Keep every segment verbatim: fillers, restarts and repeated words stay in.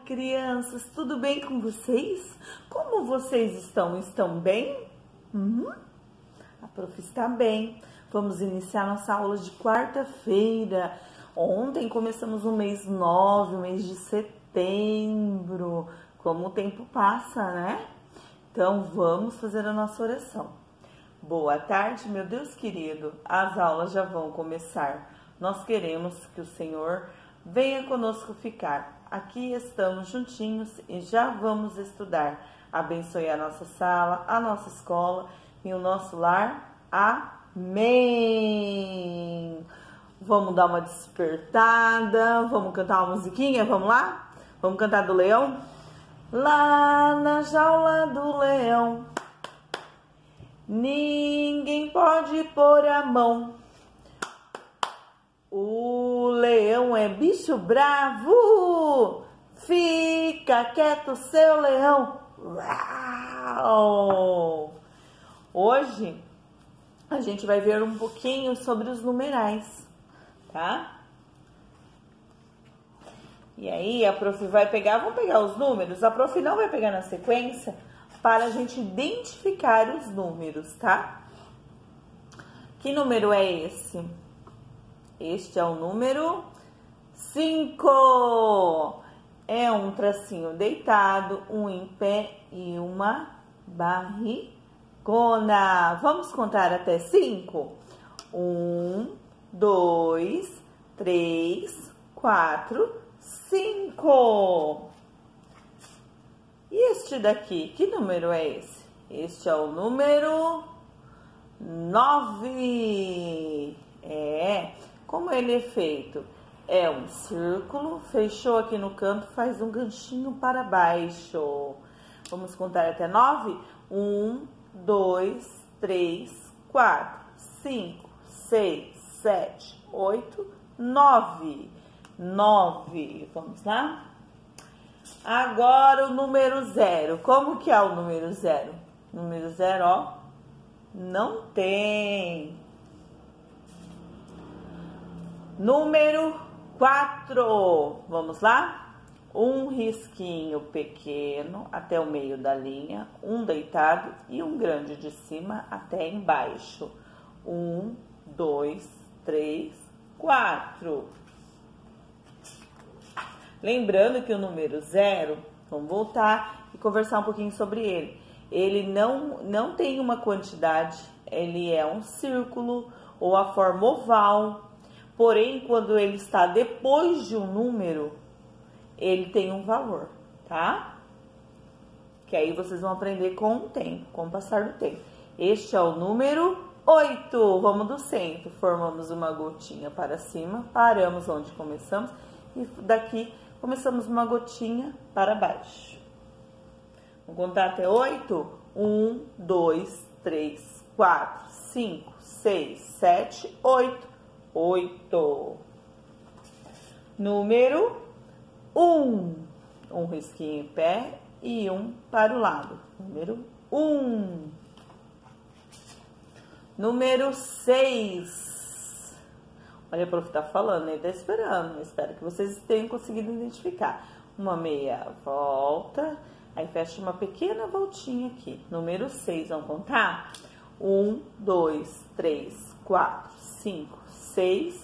crianças, tudo bem com vocês? Como vocês estão? Estão bem? Uhum. A prof está bem. Vamos iniciar nossa aula de quarta-feira. Ontem começamos o mês nove, o mês de setembro. Como o tempo passa, né? Então, vamos fazer a nossa oração. Boa tarde, meu Deus querido. As aulas já vão começar. Nós queremos que o Senhor venha conosco ficar. Aqui estamos juntinhos e já vamos estudar. Abençoe a nossa sala, a nossa escola e o nosso lar. Amém! Vamos dar uma despertada, vamos cantar uma musiquinha, vamos lá? Vamos cantar do leão? Lá na jaula do leão, ninguém pode pôr a mão. O leão é bicho bravo, fica quieto, seu leão. Uau! Hoje a gente vai ver um pouquinho sobre os numerais, tá? E aí a prof vai pegar, vamos pegar os números, a prof não vai pegar na sequência para a gente identificar os números, tá? Que número é esse? Este é o número cinco. É um tracinho deitado, um em pé e uma barrigona. Vamos contar até cinco? Um, dois, três, quatro, cinco. E este daqui, que número é esse? Este é o número nove. É, como ele é feito? É um círculo, fechou aqui no canto, faz um ganchinho para baixo. Vamos contar até nove? Um, dois, três, quatro, cinco, seis, sete, oito, nove. Nove. Vamos lá? Agora o número zero. Como que é o número zero? Número zero, ó, não tem. Número quatro. Vamos lá? Um risquinho pequeno até o meio da linha, um deitado e um grande de cima até embaixo. Um, dois, três, quatro. Lembrando que o número zero, vamos voltar e conversar um pouquinho sobre ele. Ele não, não tem uma quantidade, ele é um círculo ou a forma oval. Porém, quando ele está depois de um número, ele tem um valor, tá? Que aí vocês vão aprender com o tempo, com o passar do tempo. Este é o número oito. Vamos do centro. Formamos uma gotinha para cima, paramos onde começamos e daqui começamos uma gotinha para baixo. Vamos contar até oito? Um, dois, três, quatro, cinco, seis, sete, oito. Oito. Número um. Um risquinho em pé e um para o lado. Número um. Número seis. Olha, a prof tá falando, ele tá esperando. Eu espero que vocês tenham conseguido identificar. Uma meia volta. Aí fecha uma pequena voltinha aqui. Número seis, vamos contar? Um, dois, três, quatro, cinco, seis.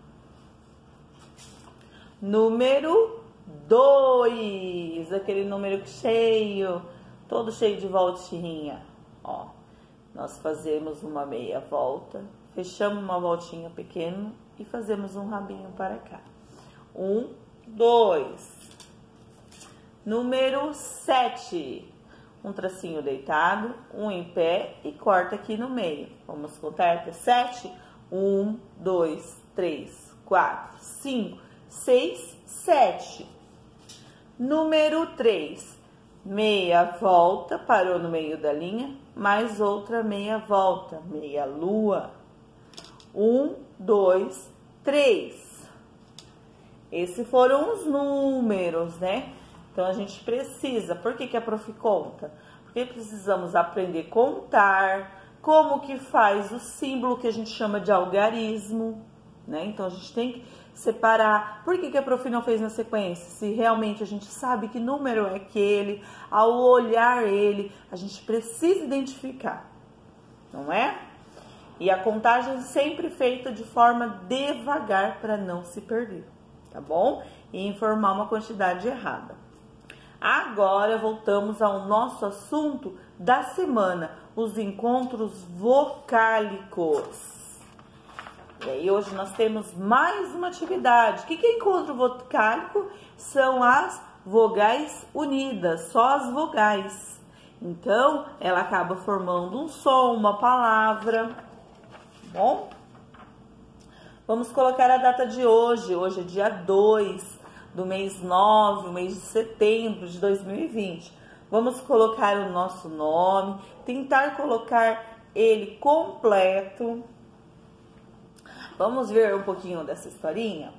Número dois, aquele número cheio, todo cheio de voltinha. Ó, nós fazemos uma meia volta, fechamos uma voltinha pequena e fazemos um rabinho para cá. Um, dois. Número sete, um tracinho deitado, um em pé e corta aqui no meio. Vamos contar até sete? Um, dois, três, quatro, cinco, seis, sete. Número três. Meia volta, parou no meio da linha, mais outra meia volta, meia lua. Um, dois, três. Esses foram os números, né? Então, a gente precisa, por que que a prof conta? Porque precisamos aprender a contar, como que faz o símbolo que a gente chama de algarismo, né? Então, a gente tem que separar. Por que que a prof não fez na sequência? Se realmente a gente sabe que número é aquele, ao olhar ele, a gente precisa identificar, não é? E a contagem sempre feita de forma devagar para não se perder, tá bom? E informar uma quantidade errada. Agora voltamos ao nosso assunto da semana, os encontros vocálicos. E aí hoje nós temos mais uma atividade. O que é encontro vocálico? São as vogais unidas, só as vogais. Então, ela acaba formando um som, uma palavra. Bom? Vamos colocar a data de hoje. Hoje é dia dois do mês nove, o mês de setembro de dois mil e vinte. Vamos colocar o nosso nome, tentar colocar ele completo. Vamos ver um pouquinho dessa historinha.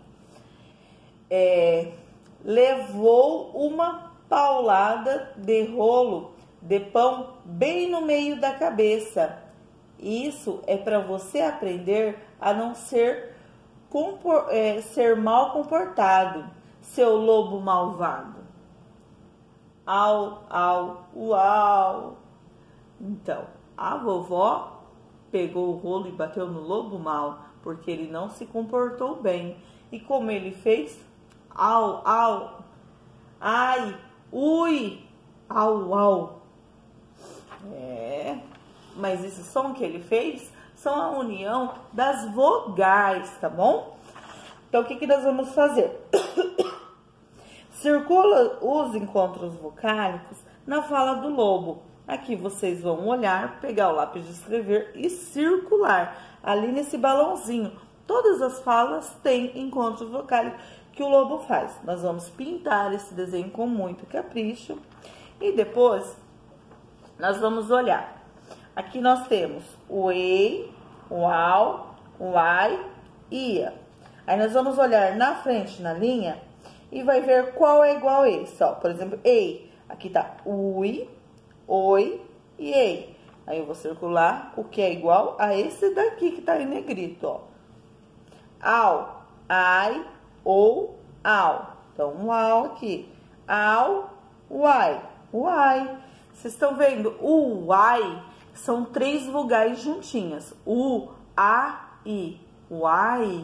É, levou uma paulada de rolo de pão bem no meio da cabeça. Isso é para você aprender a não ser, compor, é, ser mal comportado, seu lobo malvado. Au, au, uau. Então, a vovó pegou o rolo e bateu no lobo mal, porque ele não se comportou bem. E como ele fez? Au, au, ai, ui, au, au. É, mas esse som que ele fez são a união das vogais, tá bom? Então, o que que nós vamos fazer? Circula os encontros vocálicos na fala do lobo. Aqui vocês vão olhar, pegar o lápis de escrever e circular ali nesse balãozinho. Todas as falas têm encontros vocálicos que o lobo faz. Nós vamos pintar esse desenho com muito capricho e depois nós vamos olhar. Aqui nós temos o ei, o au, o ai, ia. Aí nós vamos olhar na frente, na linha, e vai ver qual é igual a esse. Ó, por exemplo, ei. Aqui tá ui, oi e ei. Aí eu vou circular o que é igual a esse daqui que tá em negrito, ó. Au, ai, ou, au. Então, um au aqui. Au, uai, uai. Vocês estão vendo? O uai são três vogais juntinhas. U, a, i. Uai,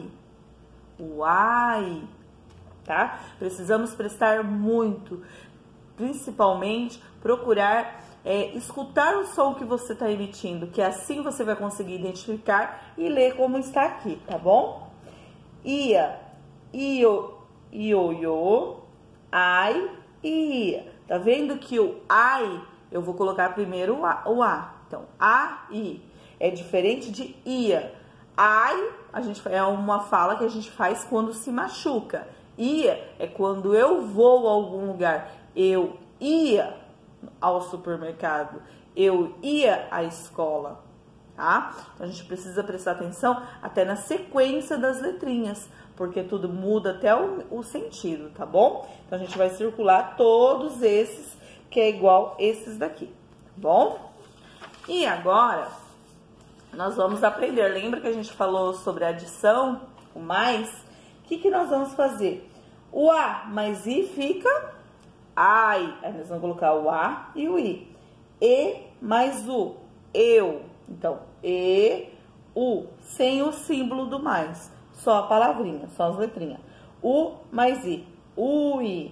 uai. Tá? Precisamos prestar muito, principalmente procurar é, escutar o som que você está emitindo, que assim você vai conseguir identificar e ler como está aqui, tá bom? Ia, io, io, io, ai e ia. Tá vendo que o ai, eu vou colocar primeiro o a, o a. Então, a, i. É diferente de ia. Ai, a gente, é uma fala que a gente faz quando se machuca. Ia é quando eu vou a algum lugar. Eu ia ao supermercado. Eu ia à escola. Tá? Então, a gente precisa prestar atenção até na sequência das letrinhas, porque tudo muda até o, o sentido, tá bom? Então, a gente vai circular todos esses, que é igual esses daqui, tá bom? E agora, nós vamos aprender. Lembra que a gente falou sobre adição, o mais? O que que nós vamos fazer? O A mais I fica ai. Aí nós vamos colocar o A e o I. E mais U, eu. Então, E, U, sem o símbolo do mais. Só a palavrinha, só as letrinhas. U mais I, ui.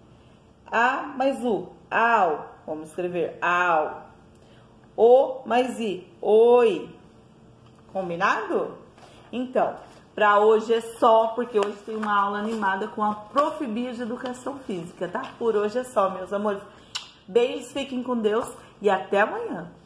A mais U, au. Vamos escrever au. O mais I, oi. Combinado? Então, para hoje é só, porque hoje tem uma aula animada com a Prof Bia de Educação Física, tá? Por hoje é só, meus amores. Beijos, fiquem com Deus e até amanhã.